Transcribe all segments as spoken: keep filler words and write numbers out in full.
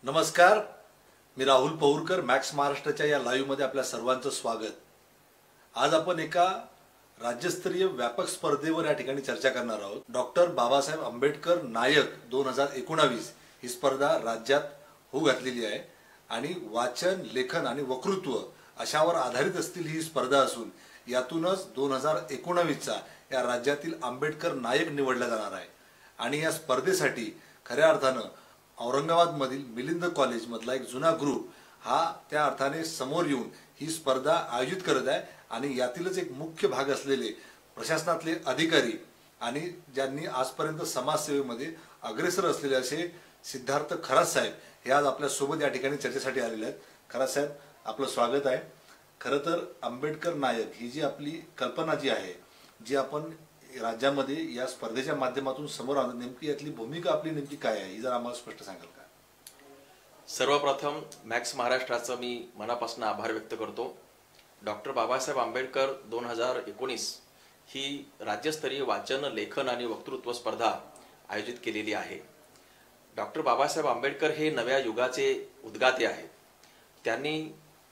नमस्कार, मी राहुल पौरकर मॅक्स महाराष्ट्राच्या या लाईव्ह मध्ये आपल्या सर्वांचं स्वागत। आज आपण एका राज्यस्तरीय व्यापक स्पर्धेवर या ठिकाणी चर्चा करणार आहोत। डॉक्टर बाबासाहेब आंबेडकर नायक दोन हजार एकोणावीस ही स्पर्धा राज्यात होऊ घातलेली आहे आणि वाचन, लेखन आणि वक्तृत्व अशावर आधारित असलेली ही स्पर्धा असून यातूनच दोन हजार एकोणावीस चा या राज्यातील आंबेडकर नायक निवडला जाणार आहे। आणि या स्पर्धेसाठी खऱ्या अर्थानं औरंगाबाद मधील मिलिंद कॉलेज मधला एक जुना ग्रुप हा त्या अर्थाने समोर येऊन ही स्पर्धा आयोजित करत आहे आणि यातीलच एक मुख्य भाग असलेले प्रशासनातले अधिकारी आणि ज्यांनी आजपर्यंत समाजसेवेमध्ये अग्रेसर असलेले असे सिद्धार्थ खरात साहेब हे आज आपल्या सोबत या ठिकाणी चर्चेसाठी आलेले आहेत। खरात साहेब, आपलं स्वागत आहे। खरं तर आंबेडकर नायक ही जी आपली कल्पना जी आहे, जी आपण राज्यामध्ये या स्पर्धेच्या माध्यमातून समोर आणतो, नेमकी यातली भूमिका आपली नेमकी काय आहे ही जर आम्हाला स्पष्ट सांगाल का? सर्वप्रथम मॅक्स महाराष्ट्राचं मी मनापासून आभार व्यक्त करतो। डॉक्टर बाबासाहेब आंबेडकर दोन हजार एकोणीस ही राज्यस्तरीय वाचन, लेखन आणि वक्तृत्व स्पर्धा आयोजित केलेली आहे। डॉक्टर बाबासाहेब आंबेडकर हे नव्या युगाचे उद्गाते आहेत। त्यांनी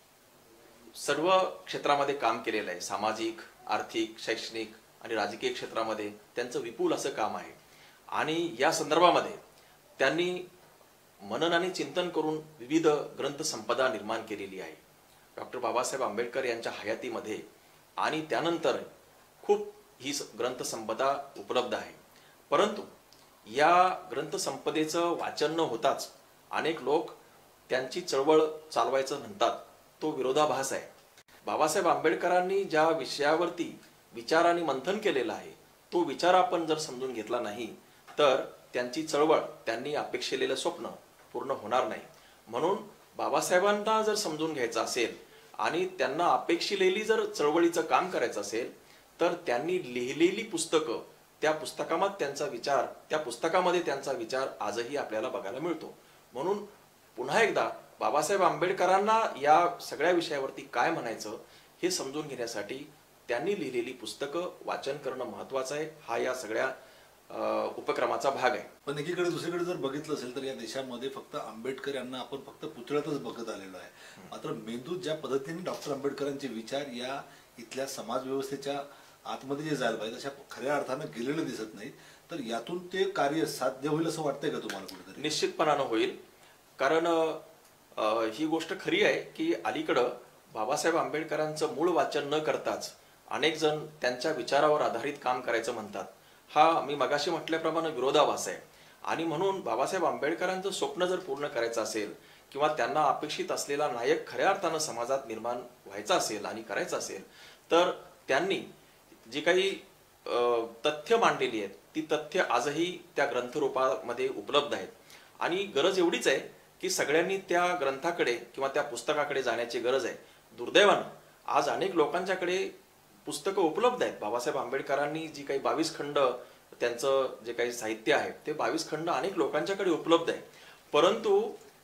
सर्व क्षेत्रामध्ये काम केलेलं आहे। सामाजिक, आर्थिक, शैक्षणिक आणि राजकीय क्षेत्रामध्ये त्यांचं विपुल असं काम आहे आणि या संदर्भामध्ये त्यांनी मनन आणि चिंतन करून विविध ग्रंथ संपदा निर्माण केलेली आहे। डॉक्टर बाबासाहेब आंबेडकर यांच्या हयातीमध्ये आणि त्यानंतर खूप ही ग्रंथ संपदा उपलब्ध आहे। परंतु या ग्रंथ संपदेचं वाचन न होताच अनेक लोक त्यांची चळवळ चालवायचं म्हणतात, तो विरोधाभास आहे। बाबासाहेब आंबेडकरांनी ज्या विषयावरती विचार आणि मंथन केलेलं आहे तो विचार आपण जर समजून घेतला नाही तर त्यांची चळवळ, त्यांनी अपेक्षिलेलं स्वप्न पूर्ण होणार नाही। म्हणून बाबासाहेबांना जर समजून घ्यायचं असेल आणि त्यांना अपेक्षिलेली जर चळवळीचं काम करायचं असेल तर त्यांनी लिहिलेली पुस्तकं, त्या पुस्तकामध्ये त्यांचा विचार त्या पुस्तकामध्ये त्यांचा विचार आजही आपल्याला बघायला मिळतो। म्हणून पुन्हा एकदा बाबासाहेब आंबेडकरांना या सगळ्या विषयावरती काय म्हणायचं हे समजून घेण्यासाठी त्यांनी लिहिलेली पुस्तकं वाचन करणं महत्त्वाचं आहे। हा या सगळ्या उपक्रमाचा भाग आहे। पण एकीकडे दुसरीकडे जर बघितलं असेल तर या देशामध्ये फक्त आंबेडकर यांना आपण फक्त पुतळ्यातच बघत आलेलो आहे। मात्र मेंदूत ज्या पद्धतीने डॉक्टर आंबेडकरांचे विचार या इथल्या समाज व्यवस्थेच्या आतमध्ये जे जायला पाहिजे अशा खऱ्या अर्थानं गेलेलं दिसत नाही। तर यातून ते कार्य साध्य होईल असं वाटतंय का तुम्हाला कुठेतरी? निश्चितपणानं होईल, कारण ही गोष्ट खरी आहे की अलीकडं बाबासाहेब आंबेडकरांचं मूळ वाचन न करताच अनेक जण त्यांच्या विचारावर आधारित काम करायचं म्हणतात। हा मी मगाशी म्हटल्याप्रमाणे विरोधाभास आहे आणि म्हणून बाबासाहेब आंबेडकरांचं स्वप्न जर पूर्ण करायचं असेल किंवा त्यांना अपेक्षित असलेला नायक खऱ्या अर्थानं समाजात निर्माण व्हायचा असेल आणि करायचं असेल तर त्यांनी जी काही तथ्य मांडलेली आहेत ती तथ्य आजही त्या ग्रंथरूपामध्ये उपलब्ध आहेत आणि गरज एवढीच आहे की सगळ्यांनी त्या ग्रंथाकडे किंवा त्या पुस्तकाकडे जाण्याची गरज आहे। दुर्दैवानं आज अनेक लोकांच्याकडे पुस्तकं उपलब्ध आहेत। बाबासाहेब आंबेडकरांनी जी काही बावीस खंड त्यांचं जे काही साहित्य आहे ते बावीस खंड अनेक लोकांच्याकडे उपलब्ध आहे, परंतु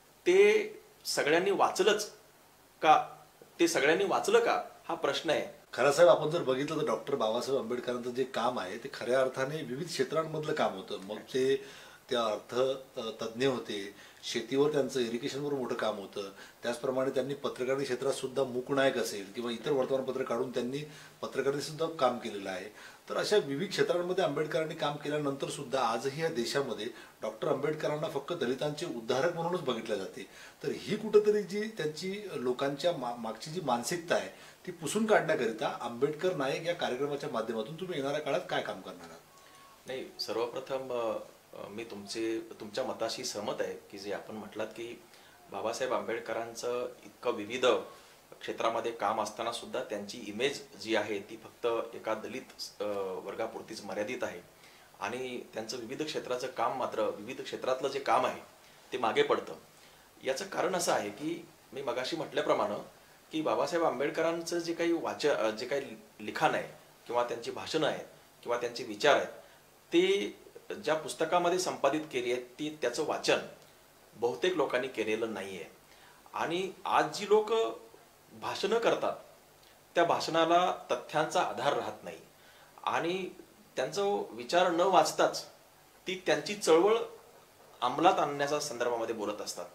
ते सगळ्यांनी वाचलंच का ते सगळ्यांनी वाचलं का हा प्रश्न आहे। खरं साहेब, आपण जर बघितलं तर डॉक्टर बाबासाहेब आंबेडकरांचं जे काम आहे ते खऱ्या अर्थाने विविध क्षेत्रांमधलं काम होतं। मग ते त्या अर्थ तज्ज्ञ होते, शेतीवर त्यांचं इरिगेशनवर मोठं काम होतं, त्याचप्रमाणे त्यांनी पत्रकारिता क्षेत्रात सुद्धा मूकनायक असेल किंवा इतर वर्तमानपत्र काढून त्यांनी पत्रकारितेत सुद्धा काम केलेलं आहे। तर अशा विविध क्षेत्रांमध्ये आंबेडकरांनी काम केल्यानंतर सुद्धा आजही या देशामध्ये डॉक्टर आंबेडकरांना फक्त दलितांचे उद्धारक म्हणूनच बघितले जाते। तर ही कुठेतरी जी त्यांची लोकांच्या मागची जी मानसिकता आहे ती पुसून काढण्याकरिता आंबेडकर नायक या कार्यक्रमाच्या माध्यमातून तुम्ही येणाऱ्या काळात काय काम करणार आहात? नाही, सर्वप्रथम मी तुमचे तुमच्या मताशी सहमत आहे की जे आपण म्हटलात की बाबासाहेब आंबेडकरांचं इतकं विविध क्षेत्रामध्ये काम असताना सुद्धा त्यांची इमेज जी आहे ती फक्त एका दलित वर्गापुरतीच मर्यादित आहे आणि त्यांचं विविध क्षेत्राचं काम मात्र विविध क्षेत्रातलं जे काम आहे ते मागे पडतं। याचं कारण असं आहे की मी मगाशी म्हटल्याप्रमाणे की बाबासाहेब आंबेडकरांचं जे काही वाच जे काही लिखाण आहे किंवा त्यांची भाषणं आहेत किंवा त्यांचे विचार आहेत ते ज्या पुस्तकामध्ये संपादित केली आहेत ती त्याचं वाचन बहुतेक लोकांनी केलेलं नाहीये आणि आज जी लोक भाषणं करतात त्या भाषणाला तथ्यांचा आधार राहत नाही आणि त्यांचं विचार न वाचताच ती त्यांची चळवळ अंमलात आणण्याच्या संदर्भामध्ये बोलत असतात।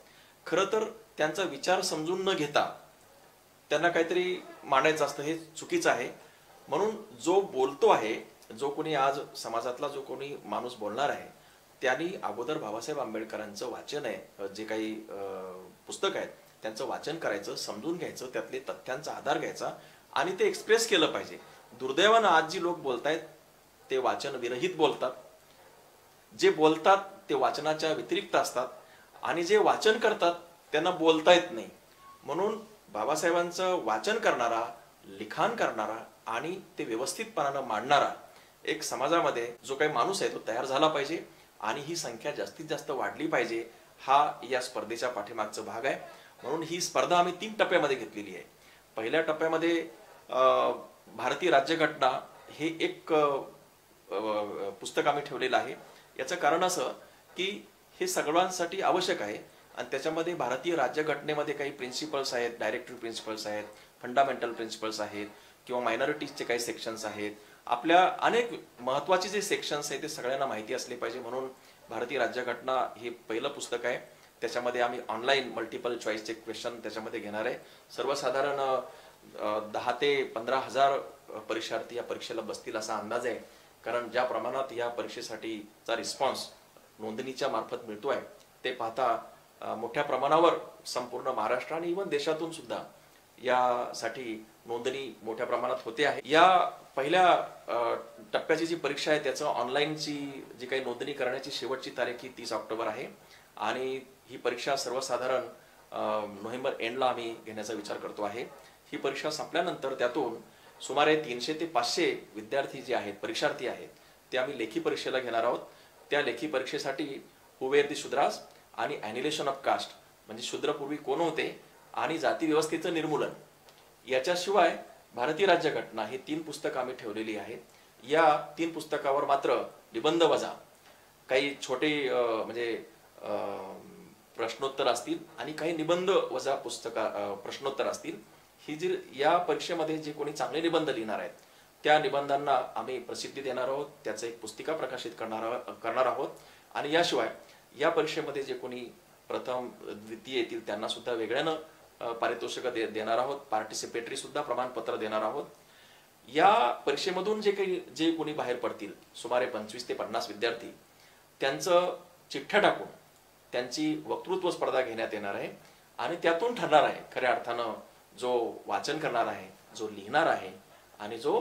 खरं तर त्यांचा विचार समजून न घेता त्यांना काहीतरी मांडायचं असतं, हे चुकीचं आहे. म्हणून जो बोलतो आहे, जो कोणी आज समाजातला जो कोणी माणूस बोलणार आहे, त्यांनी अगोदर बाबासाहेब आंबेडकरांचं वाचन आहे, जे काही पुस्तक आहेत त्यांचं वाचन करायचं, समजून घ्यायचं, त्यातले तथ्यांचा आधार घ्यायचा आणि ते एक्सप्रेस केलं पाहिजे. दुर्दैवानं आज जी लोक बोलतायत ते वाचन विरहित बोलतात. जे बोलतात ते वाचनाच्या व्यतिरिक्त असतात आणि जे वाचन करतात त्यांना बोलता येत नाही. म्हणून बाबासाहेबांचं वाचन करणारा, लिखाण करणारा आणि ते व्यवस्थितपणानं मांडणारा एक समाजामध्ये जो काही माणूस आहे तो तयार झाला पाहिजे आणि ही संख्या जास्तीत जास्त वाढली पाहिजे. हा या स्पर्धेच्या पाठीमागचा भाग आहे. म्हणून ही स्पर्धा आम्ही तीन टप्प्यामध्ये घेतलेली आहे. पहिल्या टप्प्यामध्ये भारतीय राज्यघटना हे एक पुस्तक आम्ही ठेवलेलं आहे. याचं कारण असं की हे सगळ्यांसाठी आवश्यक आहे आणि त्याच्यामध्ये भारतीय राज्यघटनेमध्ये काही प्रिन्सिपल्स आहेत, डायरेक्टिव्ह प्रिन्सिपल्स आहेत, फंडामेंटल प्रिन्सिपल्स आहेत किंवा मायनॉरिटीजचे काही सेक्शन्स आहेत. आपल्या अनेक महत्वाचे जे सेक्शन्स आहेत ते सगळ्यांना माहिती असले पाहिजे. म्हणून भारतीय राज्यघटना हे पहिलं पुस्तक आहे. त्याच्यामध्ये आम्ही ऑनलाईन मल्टिपल चॉईसचे क्वेश्चन त्याच्यामध्ये घेणार आहे. सर्वसाधारण दहा ते पंधरा हजार परीक्षार्थी या परीक्षेला बसतील असा अंदाज आहे. कारण ज्या प्रमाणात या परीक्षेसाठीचा रिस्पॉन्स नोंदणीच्या मार्फत मिळतोय ते पाहता मोठ्या प्रमाणावर संपूर्ण महाराष्ट्र आणि इव्हन देशातून सुद्धा यासाठी नोंदणी मोठ्या प्रमाणात होते आहे. या पहिल्या टप्प्याची जी परीक्षा आहे त्याचं ऑनलाईनची जी काही नोंदणी करण्याची शेवटची तारीख ही तीस ऑक्टोबर आहे आणि ही परीक्षा सर्वसाधारण नोव्हेंबर एंडला आम्ही घेण्याचा विचार करतो आहे. ही परीक्षा संपल्यानंतर त्यातून सुमारे तीनशे ते पाचशे विद्यार्थी जे आहेत, परीक्षार्थी आहेत, ते आम्ही लेखी परीक्षेला घेणार आहोत. त्या लेखी परीक्षेसाठी हू वेअर दी शूद्रास आणि ॲनिलेशन ऑफ कास्ट म्हणजे शूद्रपूर्वी कोण होते आणि जाती व्यवस्थेचं निर्मूलन, याच्याशिवाय भारतीय राज्यघटना हे तीन पुस्तकं आम्ही ठेवलेली आहेत. या तीन पुस्तकावर मात्र निबंध वजा काही छोटे म्हणजे प्रश्नोत्तर असतील आणि काही निबंध वजा पुस्तका प्रश्नोत्तर असतील. ही जी या परीक्षेमध्ये जे कोणी चांगले निबंध लिहिणार आहेत त्या निबंधांना आम्ही प्रसिद्धी देणार आहोत, त्याचं एक पुस्तिका प्रकाशित करणार करणार आहोत. आणि याशिवाय या परीक्षेमध्ये जे कोणी प्रथम द्वितीय येतील त्यांना सुद्धा वेगळ्यानं पारितोषिक दे देणार आहोत. पार्टिसिपेटरी सुद्धा प्रमाणपत्र देणार आहोत. या परीक्षेमधून जे काही जे कोणी बाहेर पडतील सुमारे पंचवीस ते पन्नास विद्यार्थी, त्यांचं चिठ्ठ्या टाकून त्यांची वक्तृत्व स्पर्धा घेण्यात येणार आहे आणि त्यातून ठरणार आहे खऱ्या अर्थानं जो वाचन करणार आहे, जो लिहिणार आहे आणि जो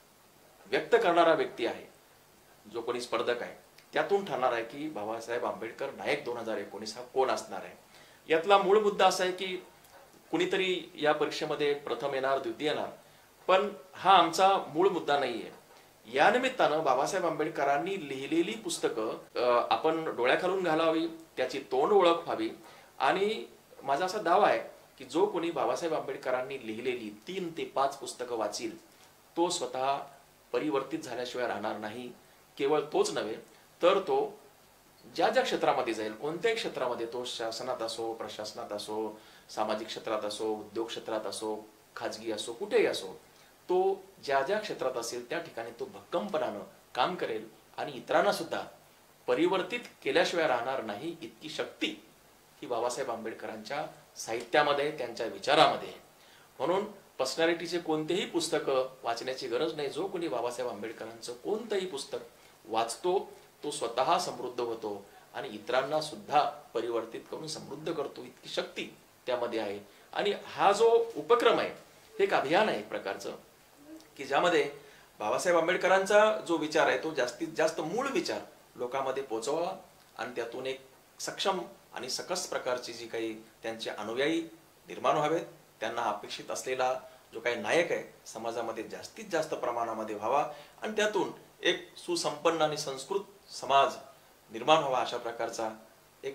व्यक्त करणारा व्यक्ती आहे, जो कोणी स्पर्धक आहे, त्यातून ठरणार आहे की बाबासाहेब आंबेडकर नायक दोन हजार एकोणीस हा कोण असणार आहे. यातला मूळ मुद्दा असा आहे की कुणीतरी या परीक्षेमध्ये प्रथम येणार, द्वितीय येणार, पण हा आमचा मूळ मुद्दा नाहीये. या निमित्तानं बाबासाहेब आंबेडकरांनी लिहिलेली पुस्तकं आपण डोळ्याखालून घालावी, त्याची तोंड ओळख व्हावी. आणि माझा असा दावा आहे की जो कोणी बाबासाहेब आंबेडकरांनी लिहिलेली तीन ते पाच पुस्तकं वाचील तो स्वतः परिवर्तित झाल्याशिवाय राहणार नाही. केवळ तोच नव्हे तर तो ज्या ज्या क्षेत्रामध्ये जाईल, कोणत्याही क्षेत्रामध्ये, तो शासनात असो, प्रशासनात असो, सामाजिक क्षेत्रात असो, उद्योग क्षेत्रात असो, खाजगी असो, कुठेही असो, तो ज्या ज्या क्षेत्रात असेल त्या ठिकाणी तो भक्कमपणानं काम करेल आणि इतरांना सुद्धा परिवर्तित केल्याशिवाय राहणार नाही. इतकी शक्ती ही बाबासाहेब आंबेडकरांच्या साहित्यामध्ये, त्यांच्या विचारामध्ये. म्हणून पर्सनॅलिटीचे कोणतेही पुस्तकं वाचण्याची गरज नाही. जो कोणी बाबासाहेब आंबेडकरांचं कोणतंही पुस्तक वाचतो तो स्वतः समृद्ध होतो आणि इतरांना सुद्धा परिवर्तित करून समृद्ध करतो. इतकी शक्ती त्यामध्ये आहे. आणि हा जो उपक्रम आहे हे एक अभियान आहे एक प्रकारचं की ज्यामध्ये बाबासाहेब आंबेडकरांचा जो विचार आहे तो जास्तीत जास्त मूळ विचार लोकांमध्ये पोहोचवा आणि त्यातून एक सक्षम आणि सकस प्रकारची जी काही त्यांचे अनुयायी निर्माण व्हावेत, त्यांना अपेक्षित असलेला जो काही नायक आहे समाजामध्ये जास्तीत जास्त प्रमाणामध्ये व्हावा आणि त्यातून एक सुसंपन्न आणि संस्कृत समाज निर्माण व्हावा, अशा प्रकारचा एक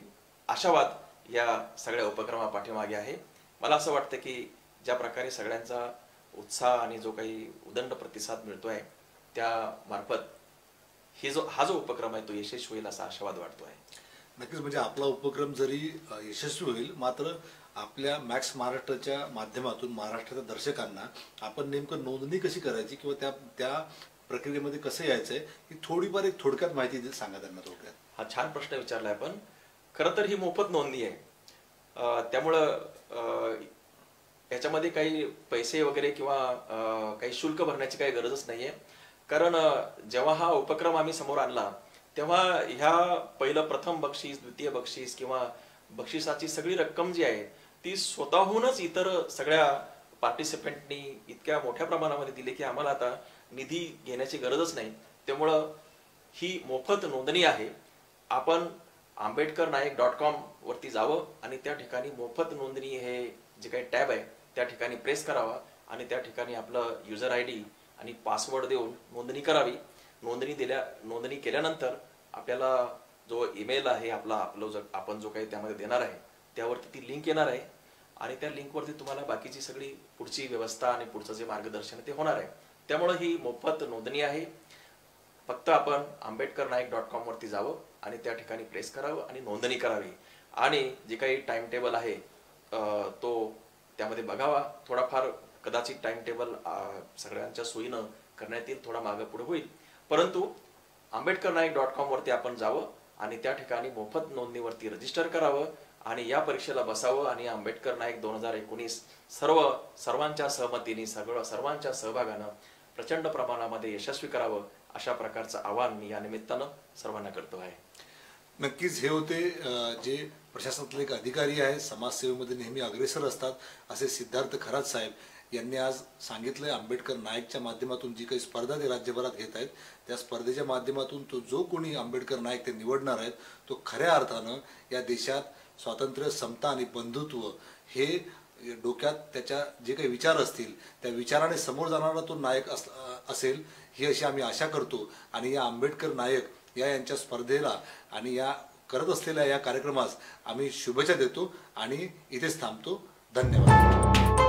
आशावाद या सगळ्या उपक्रमापाठीमागे आहे. मला असं वाटतं की ज्या प्रकारे सगळ्यांचा उत्साह आणि जो काही उदंड प्रतिसाद मिळतोय त्या मार्फत हे जो हा जो उपक्रम आहे तो यशस्वी होईल असा आशावाद वाटतो आहे. नक्कीच. म्हणजे आपला उपक्रम जरी यशस्वी होईल मात्र आपल्या मॅक्स महाराष्ट्राच्या माध्यमातून महाराष्ट्राच्या दर्शकांना आपण नेमकं नोंदणी कशी करायची किंवा त्या त्या प्रक्रियेमध्ये कसं यायचंय ही थोडीफार एक थोडक्यात माहिती सांगा त्यांना थोडक्यात. हा छान प्रश्न विचारलाय. पण खरं तर ही मोफत नोंदणी आहे. अ, त्यामुळं अ, याच्यामध्ये काही पैसे वगैरे किंवा अ, काही शुल्क भरण्याची काही गरजच नाहीये. कारण अ, जेव्हा हा उपक्रम आम्ही समोर आणला तेव्हा ह्या पहिलं प्रथम बक्षीस, द्वितीय बक्षीस किंवा बक्षिसाची सगळी रक्कम जी आहे ती स्वतःहूनच इतर सगळ्या पार्टिसिपेंटनी इतक्या मोठ्या प्रमाणामध्ये दिली की आम्हाला आता निधी घेण्याची गरजच नाही. त्यामुळं ही मोफत नोंदणी आहे. आपण आंबेडकर नाईक डॉट कॉम वरती जावं आणि त्या ठिकाणी मोफत नोंदणी हे जे काही टॅब आहे त्या ठिकाणी प्रेस करावा आणि त्या ठिकाणी आपलं युजर आय डी आणि पासवर्ड देऊन नोंदणी करावी. नोंदणी दिल्या नोंदणी केल्यानंतर आपल्याला जो ईमेल आहे आपला आपलं जो आपण जो काही त्यामध्ये देणार आहे त्यावरती ती लिंक येणार आहे आणि त्या लिंकवरती तुम्हाला बाकीची सगळी पुढची व्यवस्था आणि पुढचं जे मार्गदर्शन ते होणार आहे. त्यामुळे ही मोफत नोंदणी आहे. फक्त आपण आंबेडकर नाईक डॉट कॉम वरती जावं आणि त्या ठिकाणी प्रेस करावं आणि नोंदणी करावी आणि जे काही टाइम टेबल आहे तो त्यामध्ये बघावा. थोडाफार कदाचित टाइम टेबल सगळ्यांच्या सोयीनं करण्यात येईल, थोडा मागं पुढे होईल, परंतु आंबेडकर नाईक डॉट कॉम वरती आपण जावं आणि त्या ठिकाणी मोफत नोंदणीवरती रजिस्टर करावं आणि या परीक्षेला बसावं आणि आंबेडकर नाईक दोन हजार एकोणीस सर्व सर्वांच्या सहमतीने सगळं सर्वांच्या सहभागानं प्रचंड प्रमाणामध्ये यशस्वी करावं अशा प्रकारचं आवाहन मी या निमित्तानं सर्वांना करतो आहे. नक्कीच हे होते जे प्रशासनातले एक अधिकारी आहे, समाजसेवेमध्ये नेहमी अग्रेसर असतात असे सिद्धार्थ खरात साहेब यांनी आज सांगितलंय आंबेडकर नाईकच्या माध्यमातून जी काही स्पर्धा ते राज्यभरात घेत आहेत त्या स्पर्धेच्या माध्यमातून तो जो कोणी आंबेडकर नाईक ते निवडणार आहेत तो खऱ्या अर्थानं या देशात स्वातंत्र्य, समता आणि बंधुत्व हे डोक्यात त्याच्या जे काही विचार असतील त्या विचाराने समोर जाणारा तो नायक असेल ही अशी आम्ही आशा करतो. आणि या आंबेडकर नायक या यांच्या स्पर्धेला आणि या करत असलेल्या या कार्यक्रमास आम्ही शुभेच्छा देतो आणि इथेच थांबतो. धन्यवाद.